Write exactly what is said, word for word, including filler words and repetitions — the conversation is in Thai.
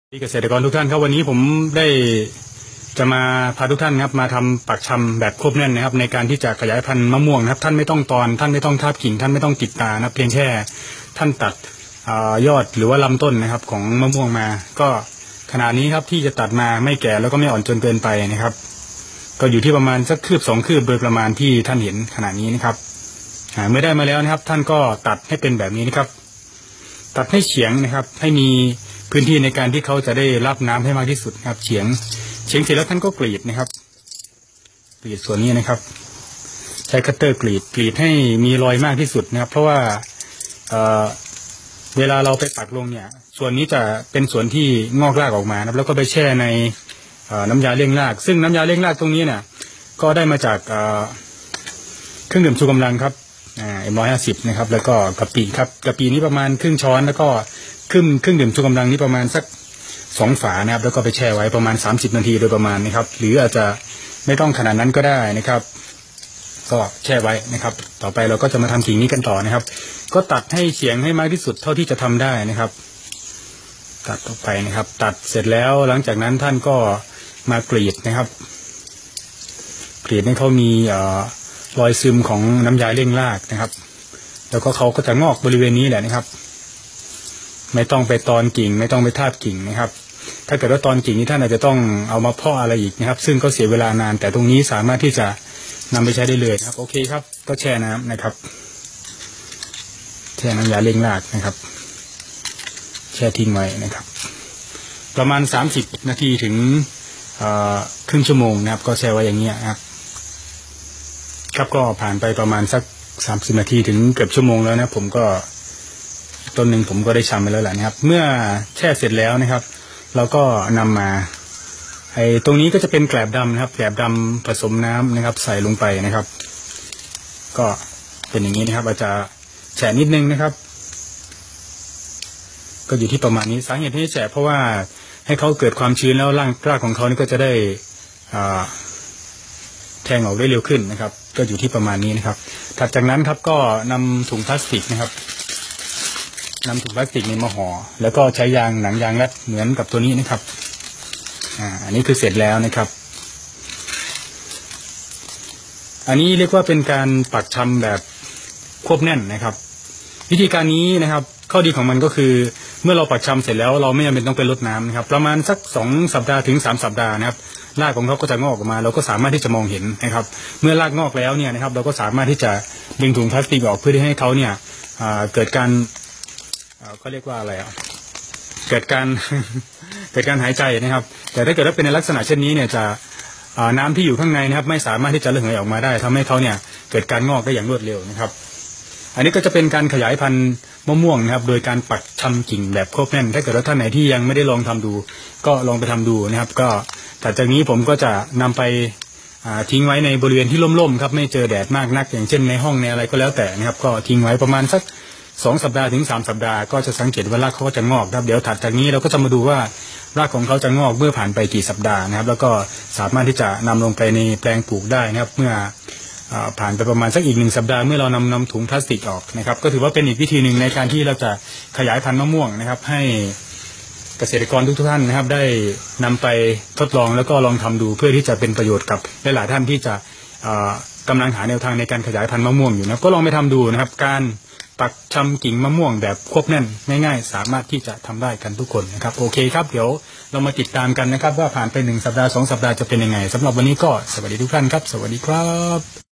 ที่เกษตรกรทุกท่านครับวันนี้ผมได้จะมาพาทุกท่านครับมาทำปักชำแบบควบแน่นนะครับในการที่จะขยายพันธุ์มะม่วงนะครับท่านไม่ต้องตอนท่านไม่ต้องทาบกิ่งท่านไม่ต้องติดตานะเพียงแค่ท่านตัดยอดหรือว่าลำต้นนะครับของมะม่วงมาก็ขนาดนี้ครับที่จะตัดมาไม่แก่แล้วก็ไม่อ่อนจนเกินไปนะครับก็อยู่ที่ประมาณสักคืบสองคืบโดยประมาณที่ท่านเห็นขนาดนี้นะครับเมื่อได้มาแล้วนะครับท่านก็ตัดให้เป็นแบบนี้นะครับตัดให้เฉียงนะครับให้มีพื้นที่ในการที่เขาจะได้รับน้ำให้มากที่สุดครับเฉียงเฉียงเสร็จแล้วท่านก็กรีดนะครับกรีดส่วนนี้นะครับใช้คัตเตอร์กรีดกรีดให้มีรอยมากที่สุดนะครับเพราะว่าเอ่อเวลาเราไปปักลงเนี่ยส่วนนี้จะเป็นส่วนที่งอกรากออกมานะครับแล้วก็ไปแช่ในน้ำยาเลี้ยงรากซึ่งน้ำยาเลี้ยงรากตรงนี้เนี่ยก็ได้มาจากเครื่องดื่มชูกำลังครับเอ็มร้อยห้าสิบนะครับแล้วก็กะปิครับกะปินี้ประมาณครึ่งช้อนแล้วก็ครึ่งเครื่องดื่มชูกำลังนี้ประมาณสักสองฝานะครับแล้วก็ไปแช่ไว้ประมาณสามสิบนาทีโดยประมาณนะครับหรืออาจจะไม่ต้องขนาดนั้นก็ได้นะครับก็แช่ไว้นะครับต่อไปเราก็จะมาทำกิ่งนี้กันต่อนะครับก็ตัดให้เฉียงให้มากที่สุดเท่าที่จะทำได้นะครับตัดออกไปนะครับตัดเสร็จแล้วหลังจากนั้นท่านก็มากรีดนะครับกรีดให้เขามีรอยซึมของน้ำยาเลี้ยงรากนะครับแล้วก็เขาก็จะงอกบริเวณนี้แหละนะครับไม่ต้องไปตอนกิ่งไม่ต้องไปทาบกิ่งนะครับถ้าเกิดว่าตอนกิ่งนี้ท่านอาจจะต้องเอามาเพาะอะไรอีกนะครับซึ่งก็เสียเวลานานแต่ตรงนี้สามารถที่จะนำไปใช้ได้เลยครับโอเคครับก็แช่น้ำนะครับแช่น้ำยาเลี้ยงรากนะครับแช่ทิ้งไว้นะครับประมาณสามสิบนาทีถึงครึ่งชั่วโมงนะครับก็แช่ไว้อย่างเงี้ยครับครับก็ผ่านไปประมาณสักสามสิบนาทีถึงเกือบชั่วโมงแล้วนะผมก็ต้นหนึ่งผมก็ได้ชำไปแล้วแหละนะครับเมื่อแช่เสร็จแล้วนะครับเราก็นำมาไอ้ตรงนี้ก็จะเป็นแกลบดำนะครับแกลบดำผสมน้ำนะครับใส่ลงไปนะครับก็เป็นอย่างนี้นะครับอาจจะแฉะนิดนึงนะครับก็อยู่ที่ประมาณนี้สาเหตุที่แฉะเพราะว่าให้เขาเกิดความชื้นแล้วร่างรากของเขานี่ก็จะได้แทงออกได้เร็วขึ้นนะครับก็อยู่ที่ประมาณนี้นะครับถัดจากนั้นครับก็นำถุงพลาสติกนะครับนำถุงพลาสติกนี้มาห่อแล้วก็ใช้ยางหนังยางรัดเหมือนกับตัวนี้นะครับอ่าอันนี้คือเสร็จแล้วนะครับอันนี้เรียกว่าเป็นการปักชำแบบควบแน่นนะครับวิธีการนี้นะครับข้อดีของมันก็คือเมื่อเราปักชำเสร็จแล้วเราไม่จำเป็นต้องไปรดน้ำนะครับประมาณสักสองสัปดาห์ถึงสามสัปดาห์นะครับรากของเขาก็จะงอกออกมาเราก็สามารถที่จะมองเห็นนะครับเมื่อรากงอกแล้วเนี่ยนะครับเราก็สามารถที่จะดึงถุงพลาสติกออกเพื่อที่ให้เขาเนี่ยเกิดการเขาเรียกว่าอะไรอ่ะเกิดการ เกิดการหายใจนะครับแต่ถ้าเกิดว่าเป็นในลักษณะเช่นนี้เนี่ยจะน้ำที่อยู่ข้างในนะครับไม่สามารถที่จะระเหยออกมาได้ทำให้เขาเนี่ยเกิดการงอกได้อย่างรวดเร็วนะครับอันนี้ก็จะเป็นการขยายพันธุ์มะม่วงนะครับโดยการปักชำกิ่งแบบควบแน่นถ้าเกิดว่าท่านไหนที่ยังไม่ได้ลองทำดูก็ลองไปทำดูนะครับก็แต่จากนี้ผมก็จะนำไปทิ้งไว้ในบริเวณที่ร่มๆครับไม่เจอแดดมากนักอย่างเช่นในห้องในอะไรก็แล้วแต่นะครับก็ทิ้งไว้ประมาณสักสองสัปดาห์ถึงสามสัปดาห์ก็จะสังเกตว่ารากเขาก็จะงอกครับเดี๋ยวถัดจากนี้เราก็จะมาดูว่ารากของเขาจะงอกเมื่อผ่านไปกี่สัปดาห์นะครับแล้วก็สามารถที่จะนำลงไปในแปลงปลูกได้นะครับเมื่อผ่านไปประมาณสักอีกหนึ่งสัปดาห์เมื่อเรานำนำถุงพลาสติกออกนะครับก็ถือว่าเป็นอีกวิธีหนึ่งในการที่เราจะขยายพันธุ์มะม่วงนะครับให้เกษตรกรทุกๆท่านนะครับได้นำไปทดลองแล้วก็ลองทำดูเพื่อที่จะเป็นประโยชน์กับหลายๆท่านที่จะกำลังหาแนวทางในการขยายพันธุ์มะม่วงอยู่นะก็ลองไปทำดูนะครับการปักชำกิ่งมะม่วงแบบควบแน่นง่ายๆสามารถที่จะทำได้กันทุกคนนะครับโอเคครับเดี๋ยวเรามาติดตามกันนะครับว่าผ่านไปหนึ่งสัปดาห์สองสัปดาห์จะเป็นยังไงสำหรับวันนี้ก็สวัสดีทุกท่านครับสวัสดีครับ